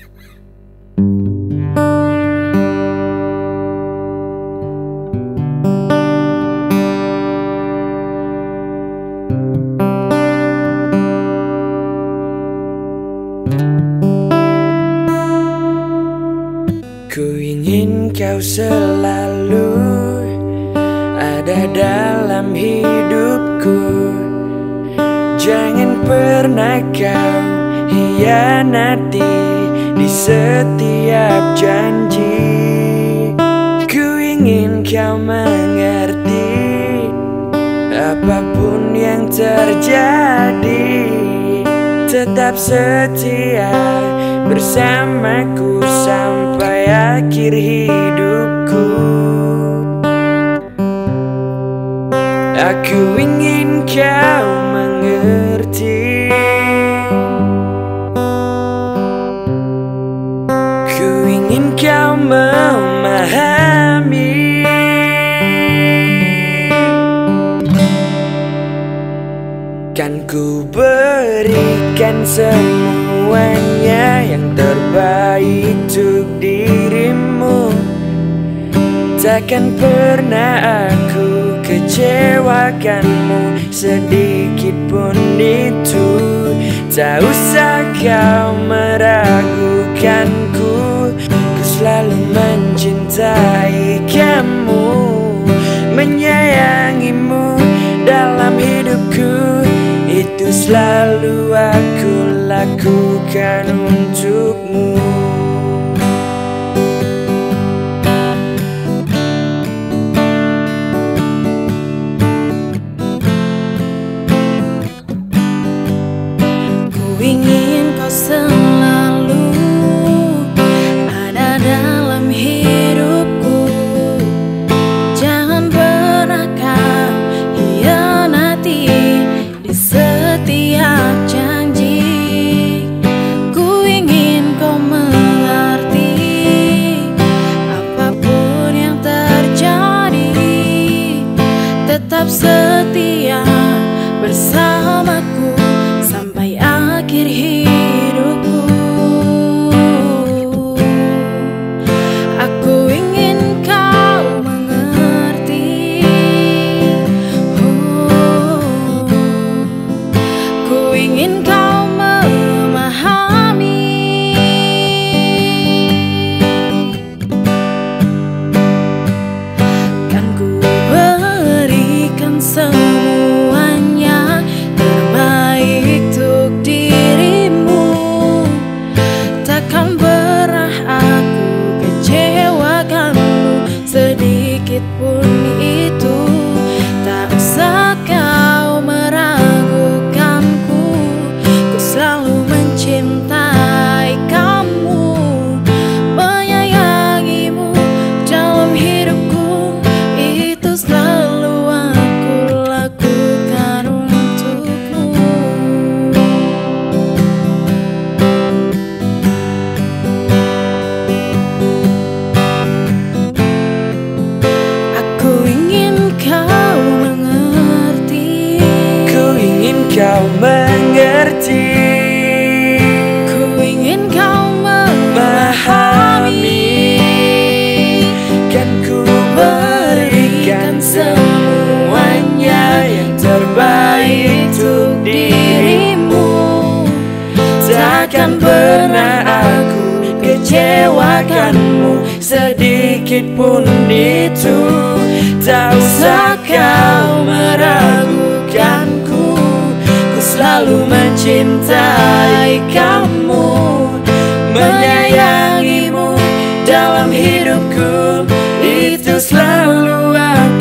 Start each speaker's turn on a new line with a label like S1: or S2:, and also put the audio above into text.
S1: Ku ingin kau selalu ada dalam hidupku. Jangan pernah kau hianati di setiap janji. Ku ingin kau mengerti apapun yang terjadi. Tetap setia bersamaku sampai akhir hidupku. Aku ingin kau mengerti. Ku ingin kau memahami. Kan ku berikan semuanya yang terbaik untuk dirimu. Takkan pernah aku kecewakanmu sedikit pun itu. Tak usah kau meragukanku, ku selalu mencintai kamu, menyayangimu dalam hidupku. Itu selalu aku lakukan untukmu.
S2: Ku ingin kau selalu ada dalam hidupku. Jangan pernah kau hianati di setiap janji. Ku ingin kau mengerti apapun yang terjadi. Tetap setia bersamaku sampai akhir hidupku. Aku ingin kau mengerti. Ku ingin kau memahami. Kan ku berikan semuanya terbaik untuk dirimu. Takkan pernah aku kecewakanmu sedikit pun itu. Tak usah kau meragukanku, ku selalu mencintai kamu, menyayangimu dalam hidupku. Itu selalu aku lakukan untukmu. Aku ingin kau mengerti.
S1: Ku ingin kau mengerti.
S2: Ku ingin kau memahami.
S1: Kan ku berikan semuanya yang terbaik untuk dirimu. Takkan pernah aku kecewakanmu sedikit pun itu. Tak usah kau meragukanku, ku selalu mencintai kamu, menyayangimu dalam hidupku. Itu selalu aku